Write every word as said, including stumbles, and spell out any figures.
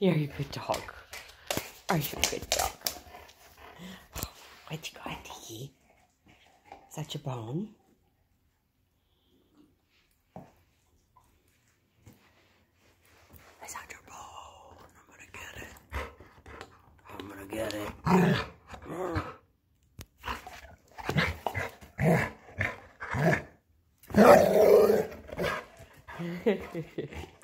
You're a good dog. Are you a good dog? What you got to eat? Is that your bone? Is that your bone? I'm gonna get it. I'm gonna get it.